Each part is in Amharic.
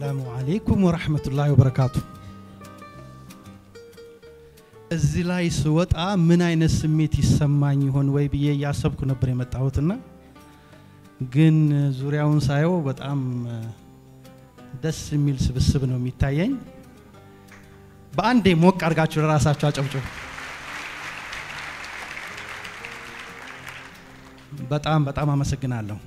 السلام عليكم ورحمة الله وبركاته. الزلاي سوت من أين سميت السماني هون ويبيه ياسب كنا بريمة تعوتنا جن زورياون سايو بتأم دس ميل سبسبنو ميتاين بعندي موك أرجع راسا تشاچو بتأم أمسكنا له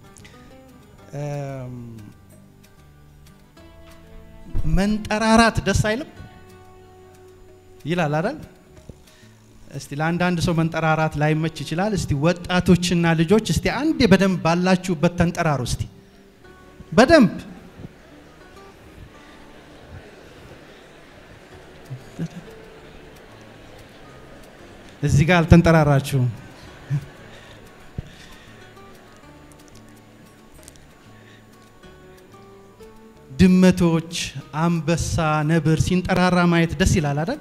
من ترارات دسايلم ይላል አይደል እስቲ ለአንዳንድ ሰው መንጠራራት ላይ መች ይችላል እስቲ ወጣቶችና ልጆች እስቲ አንዴ በደንብ ባላችሁበት ተንጠራሩ እስቲ በደንብ እዚህ ጋር ተንጠራራችሁ ድመቶች አንበሳ ነብር ሲንጠራራ ማየት ደስ ይላል አይደል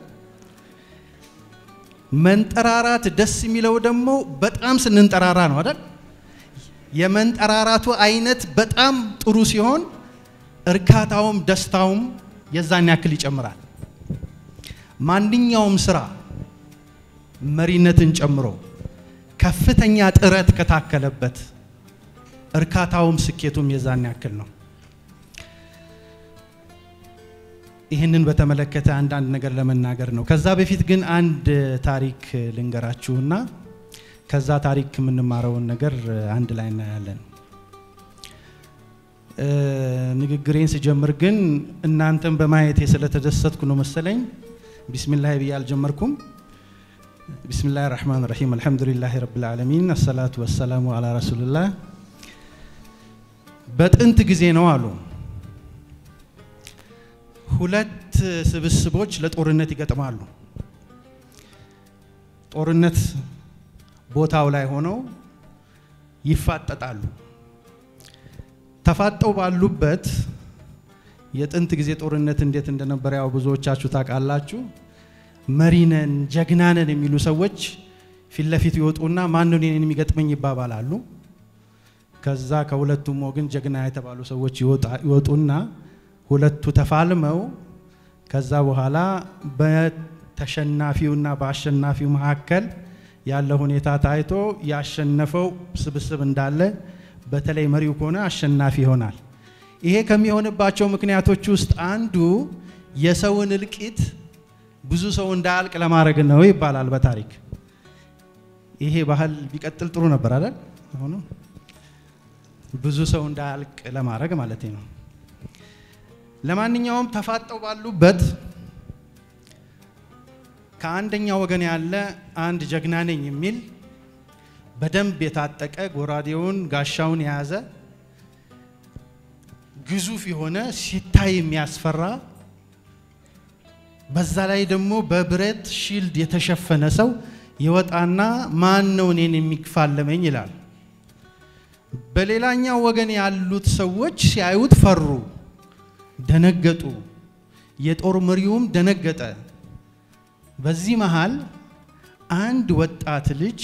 መንጠራራት ደስ የሚለው ደግሞ በጣም ስንንጠራራ ነው አይደል የመንጠራራቱ አይነት በጣም ጥሩ ሲሆን እርካታውም ደስታውም የዛን ያክል ይጨምራል ማንኛውም ስራ መሪነትን ጨምሮ ከፍተኛ ጥረት ከታከለበት እርካታውም ስኬቱም የዛን ያክል ነው ይሄንን በተመለከተ አንዳንድ ነገር ለመናገር ነው ከዛ በፊት ግን አንድ ታሪክ ልንገራችሁና ከዛ ታሪክ ምን ማረው ነገር አንድ ላይ እናያለን ንግግሬን ሲጀምር ግን እናንተም በማየት ስለተደሰትኩ ነው መሰለኝ ቢስሚላህ ብያል ጀመርኩም ቢስሚላሂር ረህማኒር ረሂም አልহামዱሊላሂ ረብል ዓለሚን الصلاه والسلام على رسول الله በጥንት ጊዜ ነው አሉ ሁለት ስብስቦች ለጦርነት ይገጥማሉ ጦርነት ቦታው ላይ ሆነው ይፋጠጣሉ ተፋጠው ባሉበት የጥንት ጊዜ ጦርነት እንዴት እንደነበር ያው ብዙዎቻችሁ ታውቃላችሁ መሪነን ጀግናነን የሚሉ ሰዎች ፊትለፊት ይወጡና ማን ነው እኔን የሚገጥመኝ ይባባላሉ ከዛ ከሁለቱም ወገን ጀግና የተባሉ ሰዎች ይወጡና ሁለቱ ተፋልመው ከዛ በኋላ በተሸናፊውና በአሸናፊው መካከል ያለው ሁኔታ ታይቶ ያሸነፈው ስብስብ እንዳለ በተለይ መሪው ከሆነ አሸናፊ ይሆናል ይሄ ከሚሆንባቸው ምክንያቶች ውስጥ አንዱ የሰውን እልቂት ብዙ ሰው እንዳያልቅ ለማድረግ ነው ይባላል በታሪክ ይሄ ባህል ቢቀጥል ጥሩ ነበር አይደል አሁን ብዙ ሰው እንዳያልቅ ለማድረግ ማለት ነው ለማንኛውም ተፋጠው ባሉበት ከአንደኛው ወገን ያለ አንድ ጀግና ነኝ የሚል በደንብ የታጠቀ ጎራዴውን ጋሻውን ያዘ ግዙፍ የሆነ ሲታይ የሚያስፈራ በዛ ላይ ደግሞ በብረት ሺልድ የተሸፈነ ሰው ይወጣና ማን ነው እኔን የሚፋለመኝ ይላል በሌላኛው ወገን ያሉት ሰዎች ሲያዩት ፈሩ ደነገጡ የጦር መሪውም ደነገጠ በዚህ መሃል አንድ ወጣት ልጅ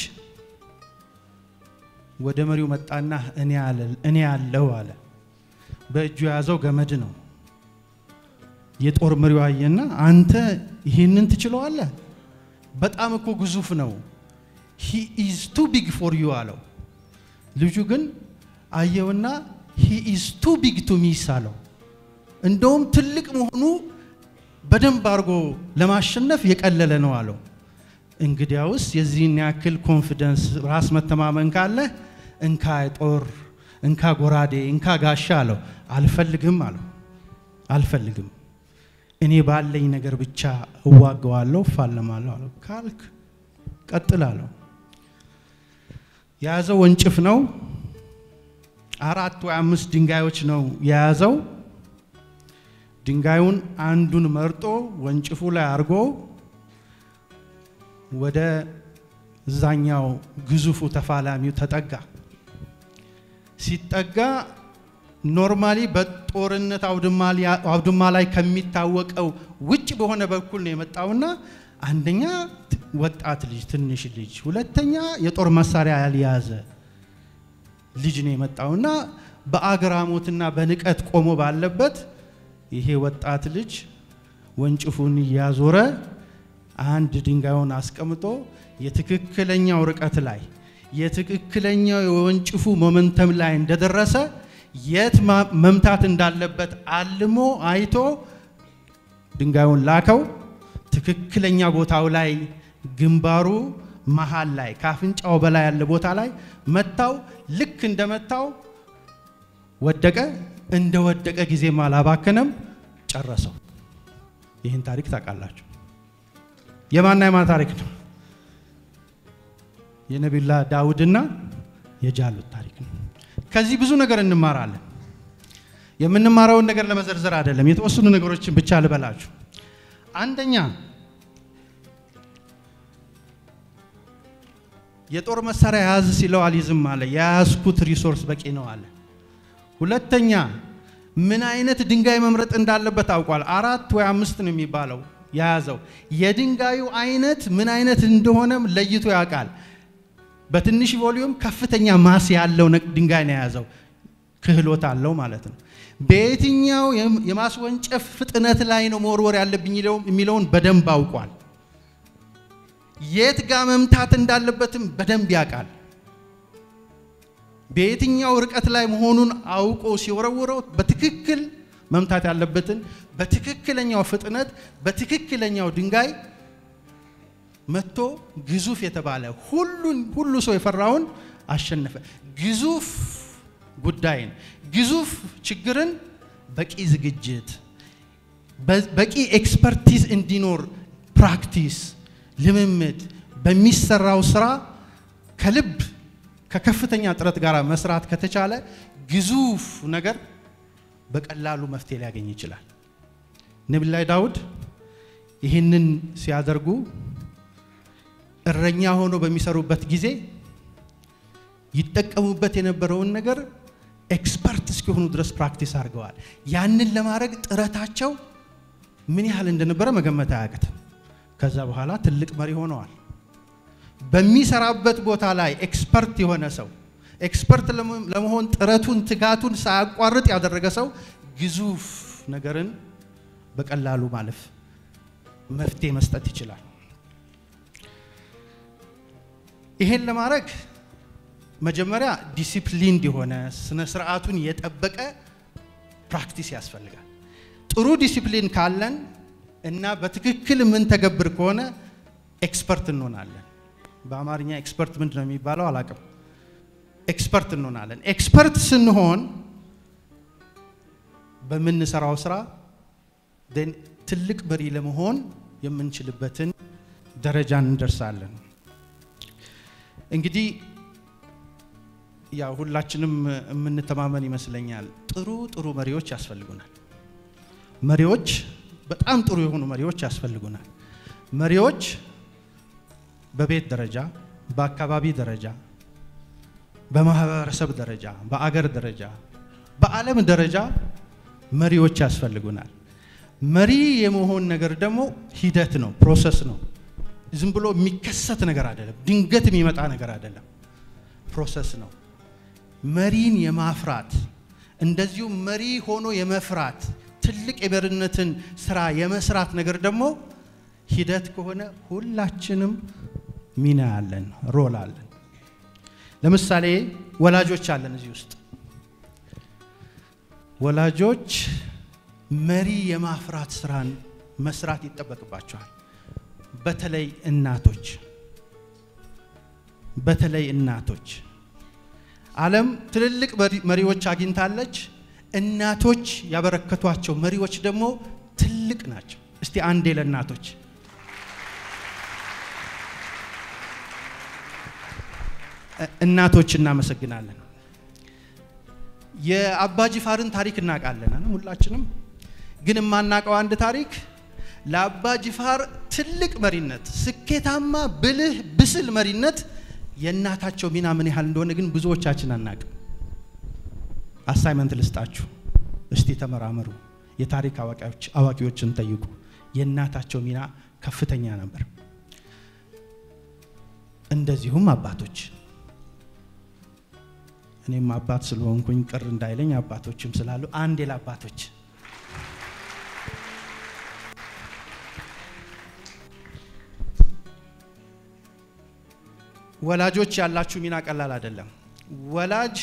ወደ መሪው መጣና እኔ ያለው አለ በእጁ ያዘው ገመድ ነው የጦር መሪው አየና አንተ ይሄንን ትችለዋለህ በጣም እኮ ግዙፍ ነው he is too big for you አለው ልጁ ግን አየውና he is too big to me አለው እንደውም ትልቅ መሆኑ በደንብ አርጎ ለማሸነፍ የቀለለ ነው አለው እንግዲያውስ የዚህን ያክል ኮንፊደንስ ራስ መተማመን ካለ እንካ ጦር እንካ ጎራዴ እንካ ጋሻ አለው አልፈልግም አለው አልፈልግም እኔ ባለኝ ነገር ብቻ እዋጋዋለሁ ፋለማለሁ አለው ካልክ ቀጥላለሁ ያዘው ወንጭፍ ነው 4 ወይ 5 ድንጋዮች ነው ያዘው ድንጋዩን አንዱን መርጦ ወንጭፉ ላይ አርጎ ወደ ዛኛው ግዙፉ ተፋላሚው ተጠጋ ሲጠጋ ኖርማሊ በጦርነት አውድማ ላይ ከሚታወቀው ውጭ በሆነ በኩል ነው የመጣውና አንደኛ ወጣት ልጅ ትንሽ ልጅ ሁለተኛ የጦር መሳሪያ ያልያዘ ልጅ ነው የመጣውና በአግራሞትና በንቀት ቆሞ ባለበት ይሄ ወጣት ልጅ ወንጭፉን ያዞረ አንድ ድንጋዩን አስቀምጦ የትክክለኛው ርቀት ላይ የትክክለኛው የወንጭፉ ሞመንተም ላይ እንደደረሰ የት መምታት እንዳለበት አልሞ አይቶ ድንጋዩን ላከው ትክክለኛ ቦታው ላይ ግንባሩ መሃል ላይ ካፍንጫው በላይ ያለ ቦታ ላይ መታው ልክ እንደመታው ወደቀ እንደወደቀ ጊዜ ማላባከነም ጨረሰው ይሄን ታሪክ ታውቃላችሁ የማን ታሪክ ነው የነብዩላህ ዳውድና የጃሉት ታሪክ ነው ከዚህ ብዙ ነገር እንማራለን የምንማራውን ነገር ለመዘርዘር አይደለም የተወሰኑ ነገሮችን ብቻ ልበላችሁ አንደኛ የጦር መሳሪያ ያዝ ሲለው አልይዝም አለ ያዝኩት ሪሶርስ በቂ ነው አለ ሁለተኛ ምን አይነት ድንጋይ መምረጥ እንዳለበት አውቋል 4 ወይ 5 ነው የሚባለው ያዘው የድንጋዩ አይነት ምን አይነት እንደሆነም ለይቶ ያውቃል በትንሽ ቮሊዩም ከፍተኛ ማስ ያለው ድንጋይ ነው ያዘው ክህሎት አለው ማለት ነው በየትኛው የማስወንጨፍ ፍጥነት ላይ ነው መወርወር ያለብኝ የሚለውን በደንብ አውቋል የት ጋር መምታት እንዳለበትም በደንብ ያውቃል በየትኛው ርቀት ላይ መሆኑን አውቆ ሲወረወረው በትክክል መምታት ያለበትን በትክክለኛው ፍጥነት በትክክለኛው ድንጋይ መጥቶ ግዙፍ የተባለ ሁሉ ሰው የፈራውን አሸነፈ ግዙፍ ጉዳይን ግዙፍ ችግርን በቂ ዝግጅት በቂ ኤክስፐርቲዝ እንዲኖር ፕራክቲስ ልምምድ በሚሰራው ስራ ከልብ ከከፍተኛ ጥረት ጋር መስራት ከተቻለ ግዙፍ ነገር በቀላሉ መፍትሄ ሊያገኝ ይችላል ነብዩላህ ዳውድ ይሄንን ሲያደርጉ እረኛ ሆኖ በሚሰሩበት ጊዜ ይተቀሙበት የነበረውን ነገር ኤክስፐርት እስኪሆኑ ድረስ ፕራክቲስ አድርገዋል ያንን ለማድረግ ጥረታቸው ምን ያህል እንደነበረ መገመት አያቅትም ከዛ በኋላ ትልቅ መሪ ሆነዋል በሚሰራበት ቦታ ላይ ኤክስፐርት የሆነ ሰው ኤክስፐርት ለመሆን ጥረቱን ትጋቱን ሳያቋርጥ ያደረገ ሰው ግዙፍ ነገርን በቀላሉ ማለፍ መፍትሄ መስጠት ይችላል ይሄን ለማድረግ መጀመሪያ ዲሲፕሊን የሆነ ስነ ስርዓቱን የጠበቀ ፕራክቲስ ያስፈልጋል ጥሩ ዲሲፕሊን ካለን እና በትክክል ምን ተገብር ከሆነ ኤክስፐርት እንሆናለን በአማርኛ ኤክስፐርት ምንድነው የሚባለው አላቀም ኤክስፐርት እንሆናለን ኤክስፐርት ስንሆን በመንሰራው ስራ ትልቅ መሪ ለመሆን የምንችልበትን ደረጃን እንደርሳለን እንግዲህ ያ ሁላችንም የምንተማመን ይመስለኛል ጥሩ መሪዎች ያስፈልጉናል መሪዎች በጣም ጥሩ የሆኑ መሪዎች ያስፈልጉናል መሪዎች በቤት ደረጃ በአካባቢ ደረጃ በማህበረሰብ ደረጃ በአገር ደረጃ በዓለም ደረጃ መሪዎች ያስፈልጉናል መሪ የመሆን ነገር ደግሞ ሂደት ነው ፕሮሰስ ነው ዝም ብሎ የሚከሰት ነገር አይደለም ድንገት የሚመጣ ነገር አይደለም ፕሮሰስ ነው መሪን የማፍራት እንደዚሁ መሪ ሆኖ የመፍራት ትልቅ የመሪነትን ስራ የመስራት ነገር ደግሞ ሂደት ከሆነ ሁላችንም ሚና አለን ሮል አለን ለምሳሌ ወላጆች አለን እዚህ ውስጥ ወላጆች መሪ የማፍራት ስራን መስራት ይተበቅባቸዋል በተለይ እናቶች ዓለም ትልልቅ መሪዎች አግኝታለች እናቶች ያበረከቷቸው መሪዎች ደግሞ ትልቅ ናቸው እስቲ አንዴ ለእናቶች እናቶች እናመሰግናለን የአባ ጅፋርን ታሪክ እናውቃለን ሁላችንም ግን ማናቀው አንድ ታሪክ ለአባ ጅፋር ትልቅ መሪነት ስኬታማ ብልህ ብስል መሪነት የእናታቸው ሚና ምን ያህል እንደሆነ ግን ብዙዎቻችን አናውቅም አሳይመንት ልስጣችሁ እስቲ ተመራመሩ የታሪክ አዋቂዎችን ጠይቁ የእናታቸው ሚና ከፍተኛ ነበር እንደዚሁም አባቶች እኔም አባት ስለሆንኩኝ ቅር እንዳይለኝ አባቶችም ስላሉ አንድ ለአባቶች ወላጆች ያላችሁ ሚና ቀላል አይደለም ወላጅ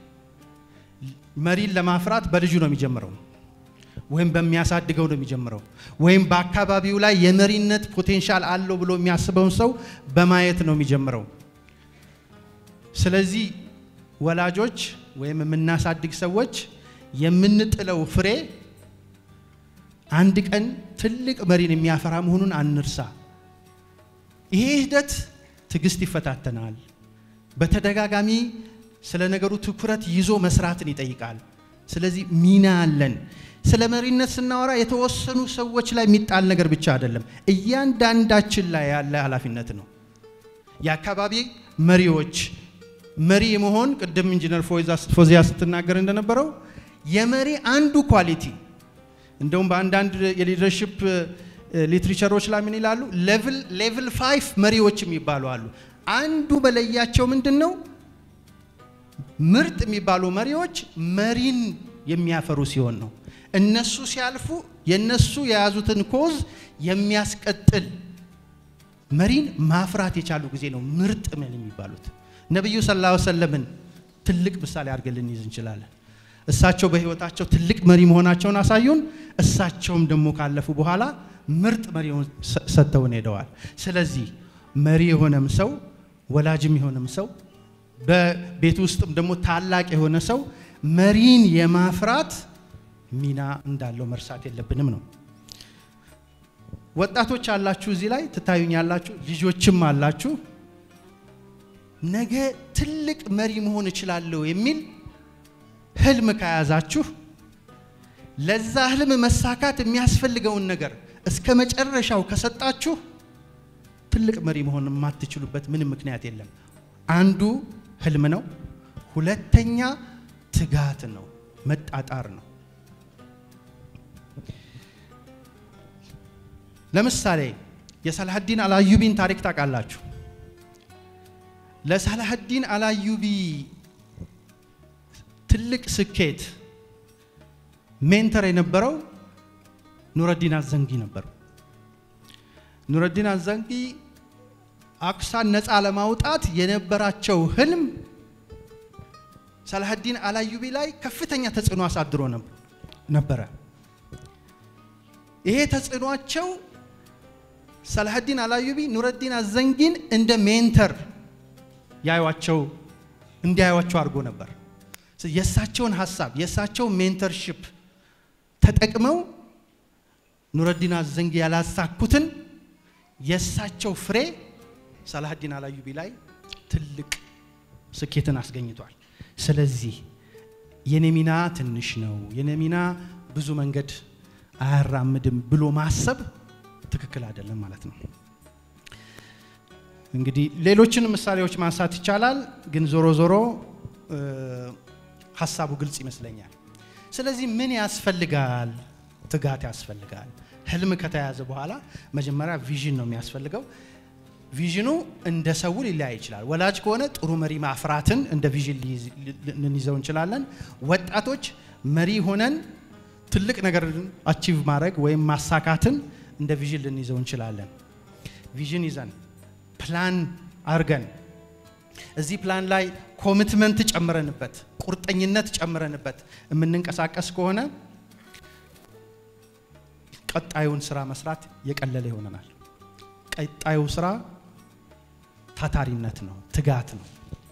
መሪን ለማፍራት በልጁ ነው የሚጀምረው ወይም በሚያሳድገው ነው የሚጀምረው ወይም በአካባቢው ላይ የመሪነት ፖቴንሻል አለው ብሎ የሚያስበው ሰው በማየት ነው የሚጀምረው ስለዚህ ወላጆች ወይም የምናሳድግ ሰዎች የምንጥለው ፍሬ አንድ ቀን ትልቅ መሪን የሚያፈራ መሆኑን አንርሳ ይሄ ሂደት ትግስት ይፈታተናል በተደጋጋሚ ስለ ነገሩ ትኩረት ይዞ መስራትን ይጠይቃል ስለዚህ ሚና አለን ስለ መሪነት ስናወራ የተወሰኑ ሰዎች ላይ የሚጣል ነገር ብቻ አይደለም እያንዳንዳችን ላይ ያለ ኃላፊነት ነው የአካባቢ መሪዎች መሪ መሆን ቅድም ኢንጂነር ፎዚያ ስትናገር እንደነበረው የመሪ አንዱ ኳሊቲ እንደውም በአንዳንድ የሊደርሺፕ ሊትሬቸሮች ላይ ምን ይላሉ ሌቭል 5 መሪዎች የሚባሉ አሉ አንዱ በለያቸው ምንድነው ምርጥ የሚባሉ መሪዎች መሪን የሚያፈሩ ሲሆን ነው እነሱ ሲያልፉ የነሱ የያዙትን ኮዝ የሚያስቀጥል መሪን ማፍራት የቻሉ ጊዜ ነው ምርጥ መሪ የሚባሉት ነብዩ ሰለላሁ ዐለይሂ ወሰለም ትልቅ ምሳሌ አድርገን ይዘን እንችላለን እሳቸው በህይወታቸው ትልቅ መሪ መሆናቸውን አሳዩን እሳቸውም ደግሞ ካለፉ በኋላ ምርጥ መሪውን ሰጥተውን ሄደዋል ስለዚህ መሪ የሆነም ሰው ወላጅም የሆነም ሰው በቤት ውስጥም ደግሞ ታላቅ የሆነ ሰው መሪን የማፍራት ሚና እንዳለው መርሳት የለብንም ነው ወጣቶች አላችሁ እዚህ ላይ ትታዩኛላችሁ ልጆችም አላችሁ ነገ ትልቅ መሪ መሆን እችላለሁ የሚል ህልም ከያዛችሁ ለዛ ህልም መሳካት የሚያስፈልገውን ነገር እስከ መጨረሻው ከሰጣችሁ ትልቅ መሪ መሆን ማትችሉበት ምንም ምክንያት የለም አንዱ ህልም ነው ሁለተኛ ትጋት ነው መጣጣር ነው ለምሳሌ የሰላሐዲን አልአዩቢን ታሪክ ታውቃላችሁ ለሰላሐዲን አልአዩቢ ትልቅ ስኬት ሜንተር የነበረው ኑረዲን አዘንጊ ነበር ኑረዲን አዘንጊ አክሳን ነፃ ለማውጣት የነበራቸው ህልም ሰላሐዲን አልአዩቢ ላይ ከፍተኛ ተጽዕኖ አሳድሮ ነበር ይሄ ተጽዕኖአቸው ሰላሐዲን አልአዩቢ ኑረዲን አዘንጊን እንደ ሜንተር እንዲያዩዋቸው አድርጎ ነበር የሳቸውን ሐሳብ የሳቸው ሜንተርሺፕ ተጠቅመው ኑረዲን አዘንጊ ያላሳኩትን የሳቸው ፍሬ ሰላሐዲን አልአዩቢ ላይ ትልቅ ስኬትን አስገኝቷል ስለዚህ የኔሚና ትንሽ ነው የኔሚና ብዙ መንገድ አያራምድም ብሎ ማሰብ ትክክል አይደለም ማለት ነው እንግዲህ ሌሎችን ምሳሌዎች ማንሳት ይቻላል ግን ዞሮ ሐሳቡ ግልጽ ይመስለኛል ስለዚህ ምን ያስፈልጋል ትጋት ያስፈልጋል ህልም ከተያዘ በኋላ መጀመሪያ ቪዥን ነው የሚያስፈልገው ቪዥኑ እንደ ሰው ሊለያይ ይችላል ወላጅ ከሆነ ጥሩ መሪ ማፍራትን እንደ ቪዥን ልንይዘው እንችላለን ወጣቶች መሪ ሆነን ትልቅ ነገር አቺቭ ማድረግ ወይም ማሳካትን እንደ ቪዥን ልንይዘው እንችላለን ቪዥን ይዘን ፕላን አርገን እዚህ ፕላን ላይ ኮሚትመንት ጨምረንበት ቁርጠኝነት ጨምረንበት የምንንቀሳቀስ ከሆነ ቀጣዩን ስራ መስራት የቀለለ ይሆናል ቀጣዩ ስራ ታታሪነት ነው ትጋት ነው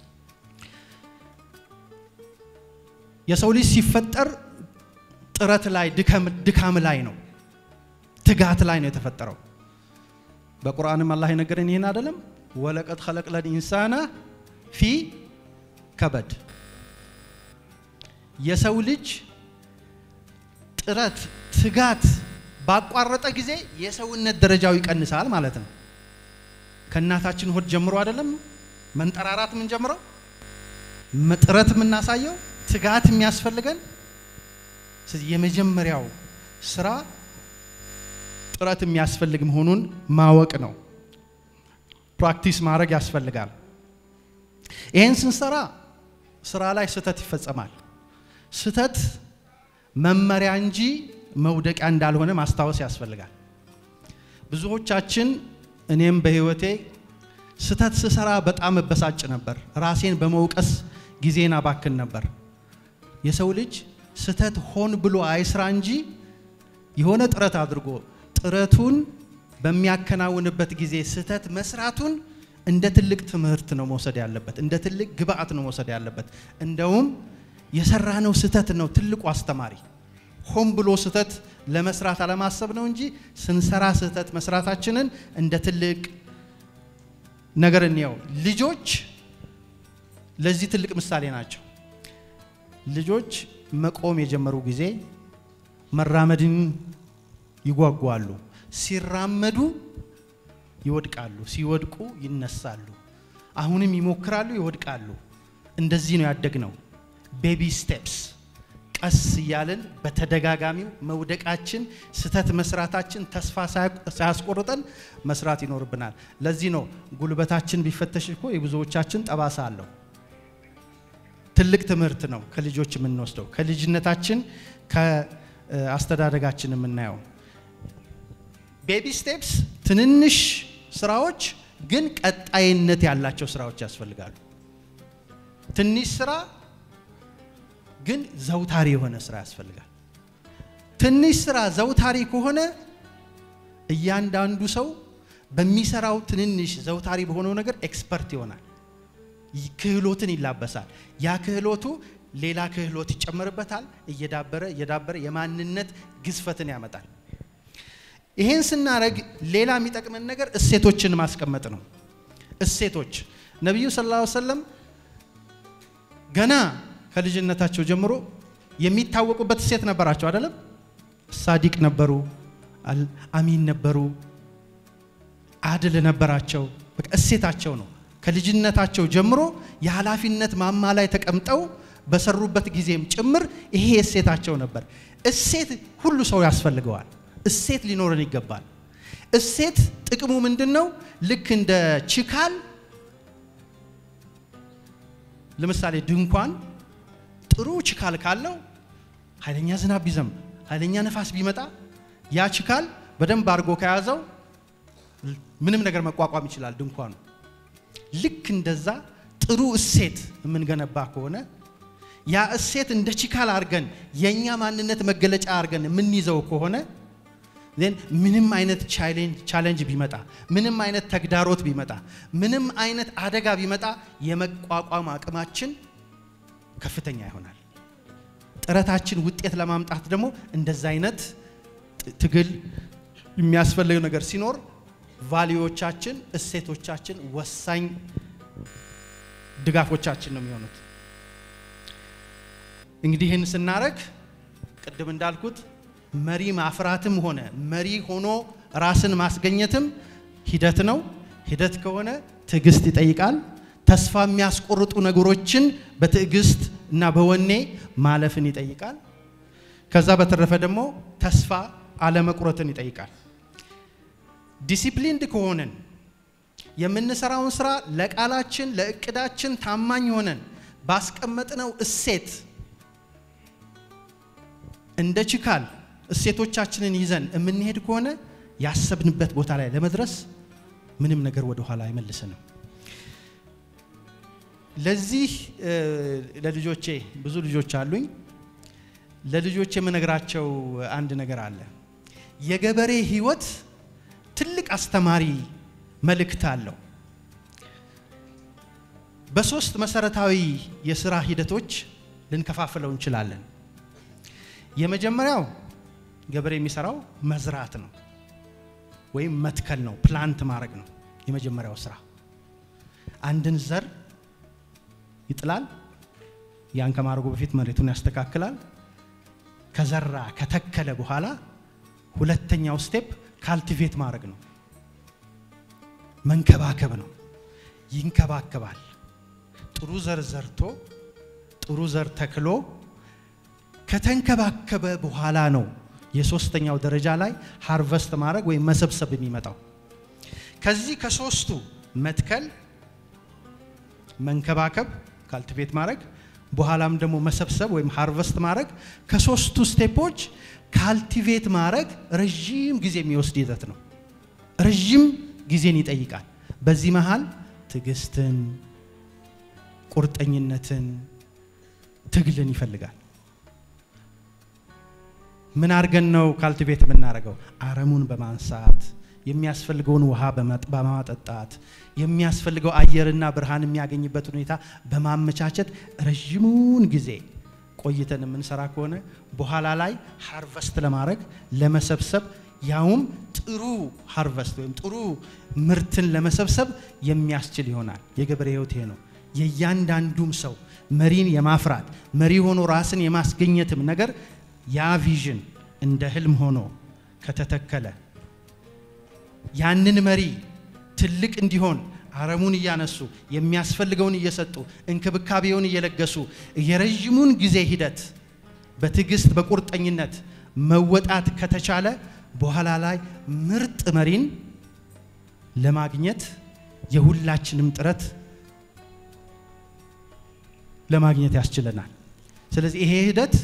የሰው ልጅ ሲፈጠር ጥረት ላይ ድካም ላይ ነው ትጋት ላይ ነው የተፈጠረው በቁርአንም አላህ የነገረን ይሄን አይደለም ወለቀድ خلقنا الانسان في كبد የሰው ልጅ ጥረት ትጋት ባቋረጠ ጊዜ የሰውነት ደረጃው ይቀንሳል ማለት ነው ከናታችን ሆድ ጀምሮ አይደለም መንጠራራት ምን ጀምሮ መጥረት ምናሳየው ትጋት የሚያስፈልገን ስለዚህ የመጀመሪያው ስራ ጥረት የሚያስፈልግ መሆኑን ማወቅ ነው ፕራክቲስ ማድረግ ያስፈልጋል ይሄን ስንሰራ ስራ ላይ ስህተት ይፈጸማል ስህተት መመሪያ እንጂ መውደቂያ እንዳልሆነ ማስታወስ ያስፈልጋል ብዙዎቻችን እኔም በህይወቴ ስተት ስሰራ በጣም በሳጭ ነበር ራሴን በመውቀስ ጊዜና ባክን ነበር የሰው ልጅ ስተት ሆን ብሎ አይስራ እንጂ የሆነ ጥረት አድርጎ ጥረቱን በሚያከናውንበት ጊዜ ስተት መስራቱን እንደ ትልቅ ትምህርት ነው መውሰድ ያለበት እንደ ትልቅ ግብአት ነው መውሰድ ያለበት እንደውም የሰራነው ስተት ነው ትልቁ አስተማሪ ሆን ብሎ ስተት ለመስራት አለማሰብ ነው እንጂ ስንሰራ ስተት መስራታችንን እንደ ትልቅ ነገር ነው ልጆች ለዚህ ትልቅ ምሳሌ ናቸው ልጆች መቆም የጀመሩ ጊዜ መራመድን ይጓጓሉ ሲራመዱ ይወድቃሉ ሲወድቁ ይነሳሉ አሁንም ይሞክራሉ ይወድቃሉ እንደዚህ ነው ያደግነው ቤቢ ስቴፕስ ቀስ ያለን በተደጋጋሚው መውደቃችን ስተት መስራታችን ተስፋ ሳያስቆርጠን መስራት ይኖርብናል ለዚህ ነው ጉልበታችን ቢፈተሽ እኮ የብዙዎቻችን ጠባሳ አለው ትልቅ ትምህርት ነው ከልጆች የምንወስደው ከልጅነታችን ከአስተዳደጋችን የምናየው ቤቢ ስቴፕስ ትንንሽ ስራዎች ግን ቀጣይነት ያላቸው ስራዎች ያስፈልጋሉ ትንሽ ስራ ግን ዘውታሪ የሆነ ስራ ያስፈልጋል ትንሽ ስራ ዘውታሪ ከሆነ እያንዳንዱ ሰው በሚሰራው ትንንሽ ዘውታሪ በሆነው ነገር ኤክስፐርት ይሆናል ክህሎትን ይላበሳል ያ ክህሎቱ ሌላ ክህሎት ይጨመርበታል እየዳበረ የማንነት ግዝፈትን ያመጣል ይሄን ስናረግ ሌላ የሚጠቅመን ነገር እሴቶችን ማስቀመጥ ነው እሴቶች ነብዩ ሰለላሁ ዐለይሂ ወሰለም ገና ከልጅነታቸው ጀምሮ የሚታወቁበት እሴት ነበራቸው አይደለም ሳዲቅ ነበሩ አሚን ነበሩ አድል ነበራቸው በቃ እሴታቸው ነው ከልጅነታቸው ጀምሮ የኃላፊነት ማማ ላይ ተቀምጠው በሰሩበት ጊዜም ጭምር ይሄ እሴታቸው ነበር እሴት ሁሉ ሰው ያስፈልገዋል እሴት ሊኖርን ይገባል እሴት ጥቅሙ ምንድነው ልክ እንደ ችካል ለምሳሌ ድንኳን ጥሩ ችካል ካለው ኃይለኛ ዝናብ ቢዘም ኃይለኛ ነፋስ ቢመጣ ያ ችካል በደንብ አርጎ ከያዘው ምንም ነገር መቋቋም ይችላል ድንኳኑ ልክ እንደዛ ጥሩ እሴት የምንገነባ ከሆነ ያ እሴት እንደ ችካል አርገን የኛ ማንነት መገለጫ አርገን የምንይዘው ከሆነ then ምንም አይነት ቻሌንጅ ቢመጣ ምንም አይነት ተግዳሮት ቢመጣ ምንም አይነት አደጋ ቢመጣ የመቋቋም አቅማችን ከፍተኛ ይሆናል ጥረታችን ውጤት ለማምጣት ደግሞ እንደዛ አይነት ትግል የሚያስፈልግ ነገር ሲኖር ቫልዩዎቻችን እሴቶቻችን ወሳኝ ድጋፎቻችን ነው የሚሆኑት እንግዲህ ይሄን ስናረግ ቅድም እንዳልኩት መሪ ማፍራትም ሆነ መሪ ሆኖ ራስን ማስገኘትም ሂደት ነው ሂደት ከሆነ ትግስት ይጠይቃል ተስፋ የሚያስቆርጡ ነገሮችን በትግስት እና በወኔ ማለፍን ይጠይቃል ከዛ በተረፈ ደግሞ ተስፋ አለመቁረጥን ይጠይቃል ዲሲፕሊንድ ከሆነን የምንሰራውን ስራ ለቃላችን ለእቅዳችን ታማኝ ሆነን ባስቀመጥነው እሴት እንደ ችካል እሴቶቻችንን ይዘን የምንሄድ ከሆነ ያሰብንበት ቦታ ላይ ለመድረስ ምንም ነገር ወደ ኋላ አይመልሰንም ለዚህ ለልጆቼ ብዙ ልጆች አሉኝ ለልጆቼ መነግራቸው አንድ ነገር አለ የገበሬ ህይወት ትልቅ አስተማሪ መልእክት አለው በሶስት መሰረታዊ የሥራ ሂደቶች ልንከፋፍለው እንችላለን የመጀመሪያው ገበሬ የሚሰራው መዝራት ነው ወይም መትከል ነው ፕላንት ማድረግ ነው የመጀመሪያው ስራ አንድን ዘር ይጥላል ያን ከማድረጉ በፊት መሬቱን ያስተካክላል ከዘራ ከተከለ በኋላ ሁለተኛው ስቴፕ ካልቲቬት ማድረግ ነው መንከባከብ ነው ይንከባከባል ጥሩ ዘር ዘርቶ ጥሩ ዘር ተክሎ ከተንከባከበ በኋላ ነው የሶስተኛው ደረጃ ላይ ሃርቨስት ማድረግ ወይ መሰብሰብ የሚመጣው ከዚህ ከሶስቱ መትከል መንከባከብ ካልቲቬት ማድረግ በኋላም ደግሞ መሰብሰብ ወይ ሃርቨስት ማድረግ ከሶስቱ ስቴፖች ካልቲቬት ማድረግ ረጅም ጊዜ የሚወስድ ሂደት ነው ረጅም ጊዜን ይጠይቃል በዚህ መሃል ትግስትን ቁርጠኝነትን ትግልን ይፈልጋል ምን አርገን ነው ካልቲቬት የምናረጋው አረሙን በማንሳት የሚያስፈልገውን ውሃ በማጠጣት የሚያስፈልገው አየርና ብርሃን የሚያገኝበት ሁኔታ በማመቻቸት ረጅሙን ጊዜ ቆይተን የምንሰራ ከሆነ በኋላ ላይ ሃርቨስት ለማድረግ ለመሰብሰብ ያውም ጥሩ ሃርቨስት ወይም ጥሩ ምርትን ለመሰብሰብ የሚያስችል ይሆናል የገበሬ ህይወት ይሄ ነው የያንዳንዱም ሰው መሪን የማፍራት መሪ ሆኖ ራስን የማስገኘትም ነገር ያ ቪዥን እንደ ህልም ሆኖ ከተተከለ ያንን መሪ ትልቅ እንዲሆን አረሙን ያነሱ የሚያስፈልገውን እየሰጡ እንክብካቤውን እየለገሱ የረጅሙን ጊዜ ሂደት በትግስት በቁርጠኝነት መወጣት ከተቻለ በኋላ ላይ ምርጥ መሪን ለማግኘት የሁላችንም ጥረት ለማግኘት ያስችለናል ስለዚህ ይሄ ሂደት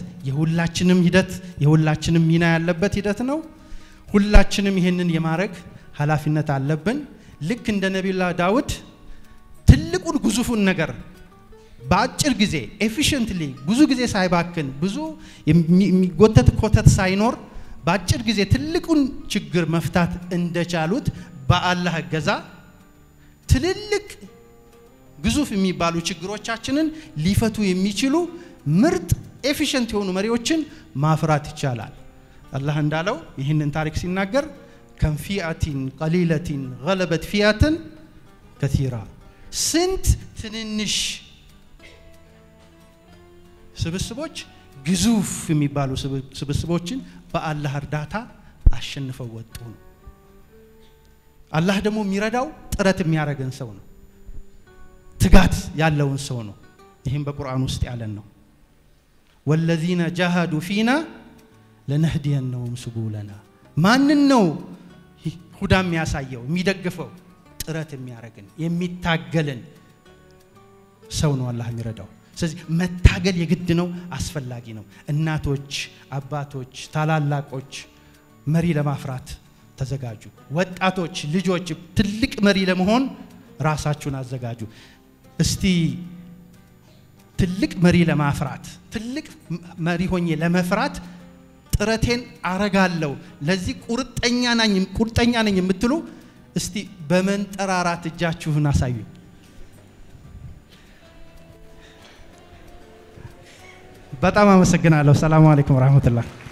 የሁላችንም ሚና ያለበት ሂደት ነው ሁላችንም ይሄንን የማረግ ኃላፊነት አለብን ልክ እንደ ነብዩላህ ዳውድ ትልቁን ግዙፉን ነገር በአጭር ጊዜ ኤፊሺየንትሊ ብዙ ጊዜ ሳይባክን ብዙ የሚጎተት ሳይኖር በአጭር ጊዜ ትልቁን ችግር መፍታት እንደቻሉት በአላህ ገዛ ትልልቅ ግዙፍ የሚባሉ ችግሮቻችንን ሊፈቱ የሚችሉ ምርጥ ኤፊሺየንት የሆኑ መሪዎችን ማፍራት ይቻላል አላህ እንዳለው ይህንን ታሪክ ሲናገር ከንፊአቲን ቀሊለቲን ገለበት ፊአተን ከቲራ ስንት ትንንሽ ስብስቦች ግዙፍ የሚባሉ ስብስቦችን በአላህ እርዳታ አሸንፈው ወጡ አላህ ደግሞ የሚረዳው ጥረት የሚያረገን ሰው ነው ትጋት ያለውን ሰው ነው ይሄን በቁርአን ውስጥ ያለን ነው والذين جاهدوا فينا لنهدينهم سبلنا ማንን ነው ሁዳም ያሳየው የሚደግፈው ጥረት የሚያረግን የሚታገልን ሰው ነው አላህ የሚረዳው ስለዚህ መታገል የግድ ነው አስፈላጊ ነው እናቶች አባቶች ታላላቆች መሪ ለማፍራት ተዘጋጁ ወጣቶች ልጆች ትልቅ መሪ ለመሆን ራሳችሁን አዘጋጁ እስቲ ትልቅ መሪ ለማፍራት ትልቅ መሪ ሆኜ ለመፍራት ጥረቴን አረጋለሁ ለዚህ ቁርጠኛ ነኝ የምትሉ እስቲ በመንጠራራት እጃችሁን አሳዩ በጣም አመሰግናለሁ ሰላም አለይኩም ወራህመቱላህ